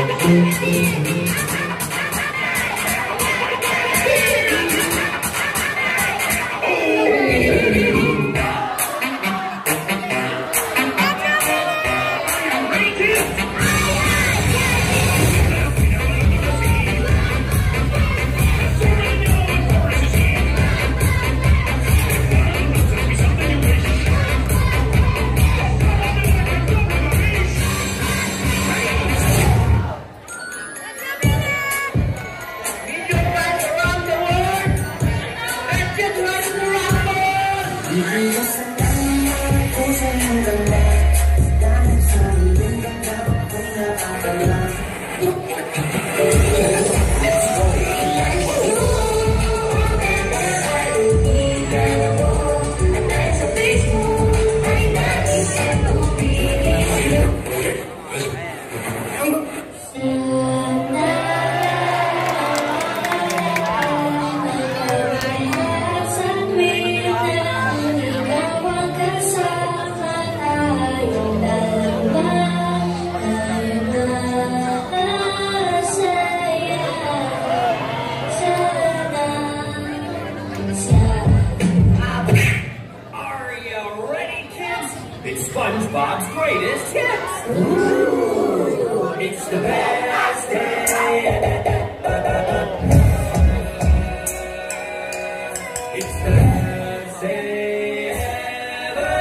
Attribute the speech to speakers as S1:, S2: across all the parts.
S1: SpongeBob's greatest hits. Ooh, it's the best day. It's the best day ever.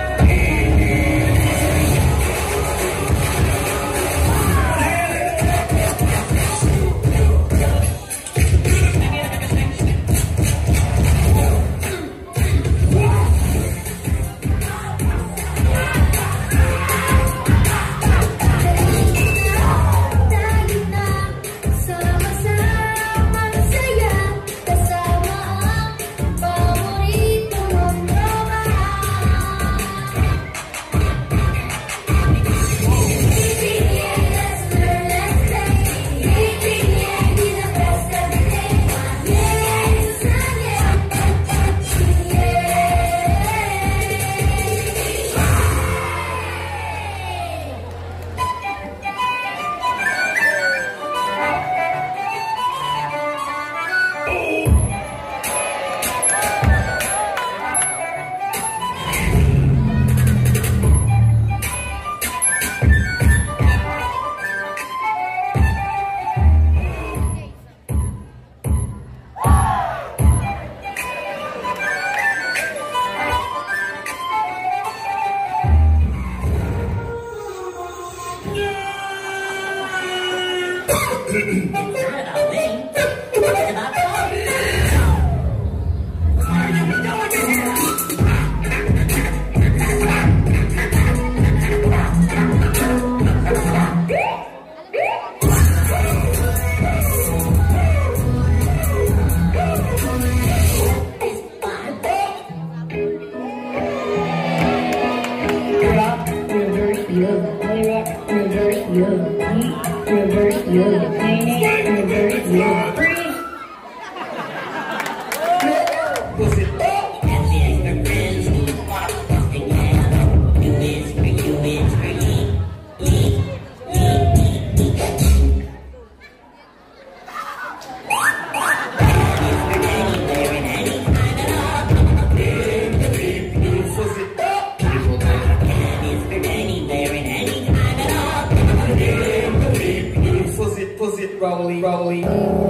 S2: Rolly.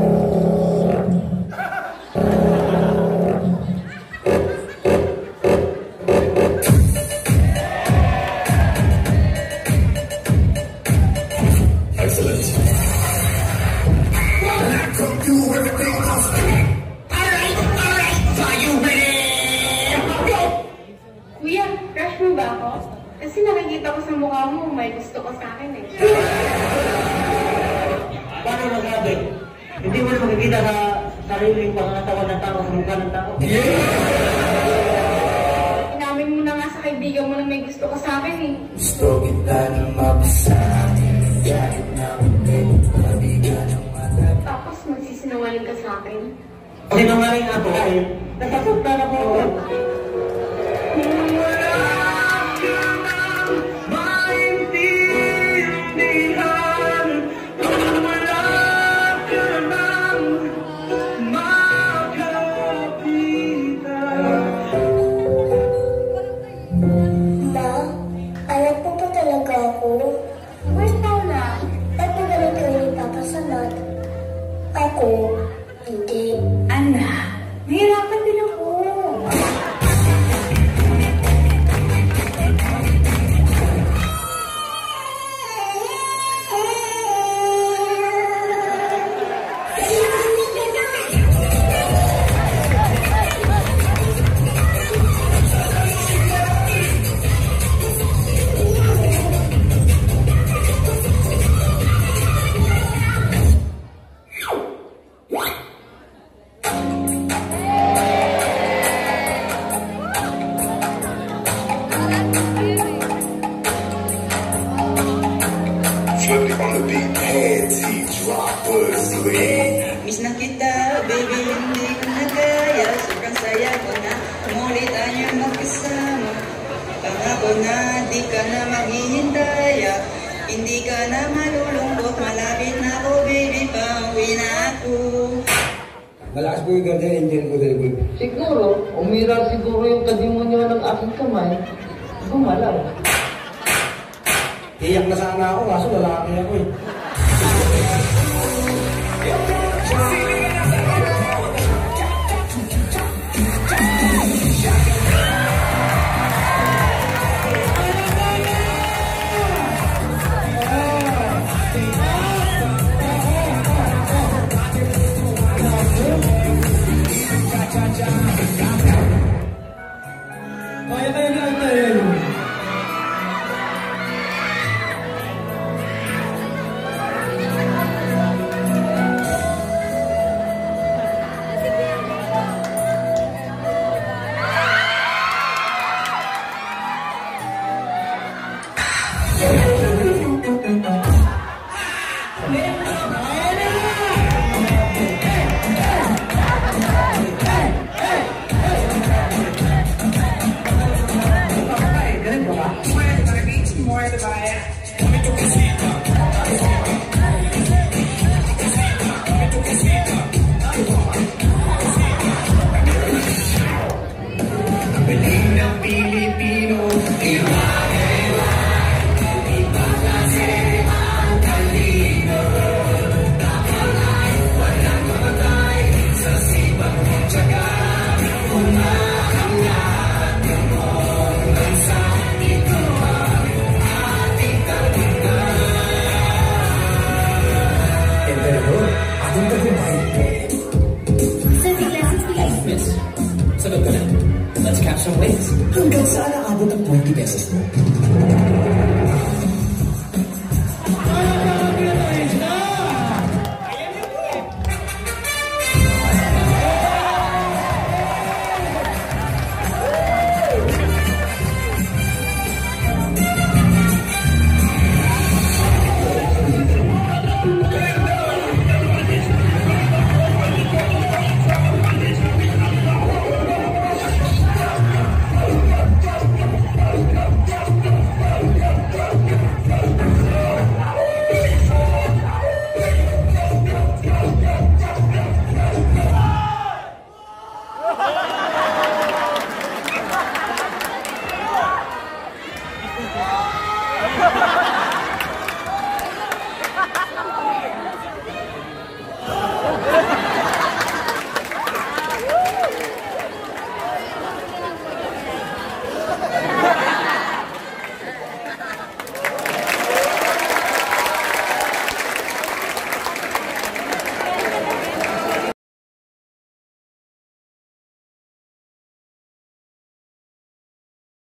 S3: Excellent. I come do everything else. Alright. Are you ready?
S4: Kuya, crush mo ba ako? Kasi nakikita ko sa mukha mo, may gusto ko sa akin eh.
S5: Paano masabi? Hindi mo makikita sa sariling pangangatawan ng tao sa mukha ng tao.
S4: Inamin mo na nga sa kaibigan mo na may gusto ka sa akin eh.
S3: Gusto kita na mabasahin. Kahit na hindi mo kaibigan ng mata.
S4: Tapos magsisinungaling ka sa akin.
S5: Sinungaling ako dahil nasasakta na po ako.
S3: Maintindihan
S2: Flipped it on the beat, panty droppers, lean.
S6: Miss na kita, baby, hindi ko na kaya. Sobrang saya ko na, umulit tayo magkasama. Pangako na, di ka na maghihintay. Hindi ka na malulungkot, malapit na ako, baby, pauwi na ako.
S3: Malakas po yung guardian angel ko, Delwood.
S5: Siguro, umira siguro yung kadimonyo ng aking kamay. Gumalaw.
S3: Iyak na sana ako, kaso lalaki ako eh.
S1: Kaya natin.
S7: More to buy it.